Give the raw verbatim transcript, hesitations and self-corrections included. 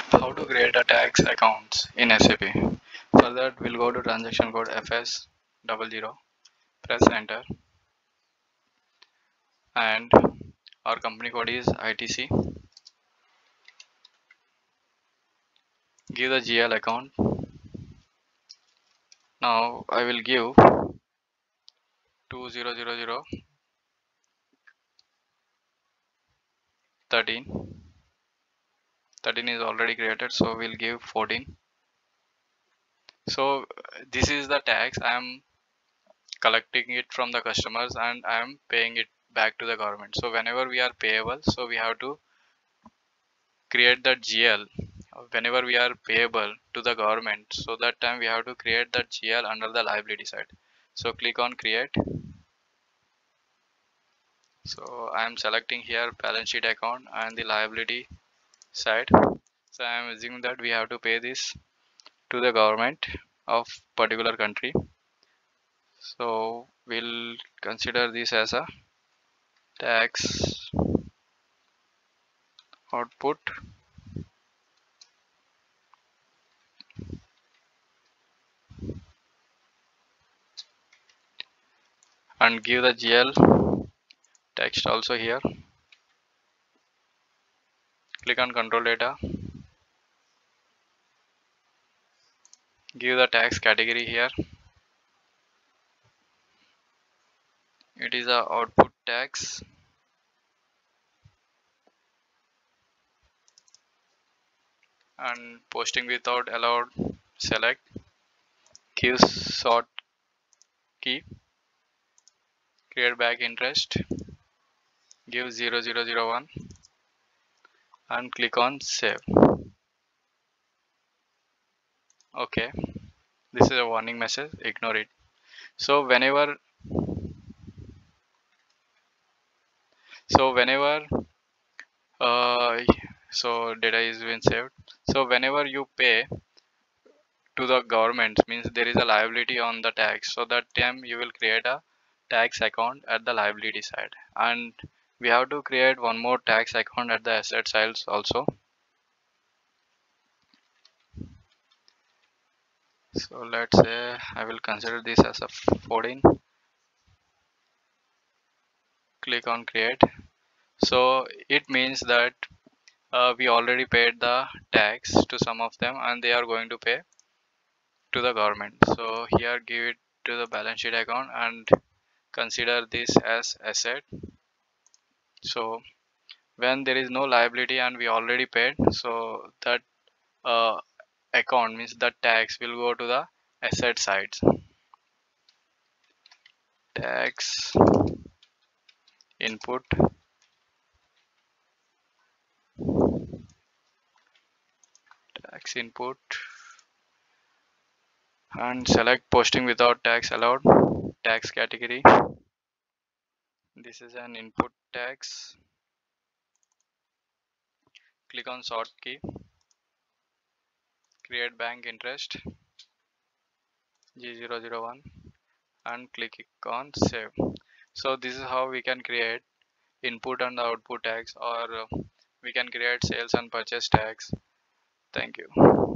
How to create a tax accounts in S A P. For that, we'll go to transaction code F S zero zero, press enter, and our company code is I T C. Give the G L account. Now I will give two zero zero zero thirteen. thirteen is already created, so we'll give fourteen. So this is the tax. I am collecting it from the customers and I am paying it back to the government. So whenever we are payable, so we have to create that G L whenever we are payable to the government. So that time we have to create that G L under the liability side. So click on create. So I am selecting here balance sheet account and the liability side. So I am assuming that we have to pay this to the government of particular country. So we'll consider this as a tax output. And give the G L text also here. Click on control data. Give the tax category here. It is a output tax. And posting without allowed, select. Give sort key. Create back interest. Give zero zero zero one and click on save. Okay, this is a warning message, ignore it. So whenever so whenever uh, so data is been saved. So whenever you pay to the government, means there is a liability on the tax, so that time you will create a tax account at the liability side, and we have to create one more tax account at the asset side also. So let's say I will consider this as a fourteen. Click on create. So it means that uh, we already paid the tax to some of them and they are going to pay to the government. So here give it to the balance sheet account and consider this as asset. So when there is no liability and we already paid, so that uh, account means the tax will go to the asset side. Tax input, tax input, and select posting without tax allowed, tax category. This is an input tax. Click on sort key, create bank interest G zero zero one and click on save. So this is how we can create input and output tax, or uh, we can create sales and purchase tax. Thank you.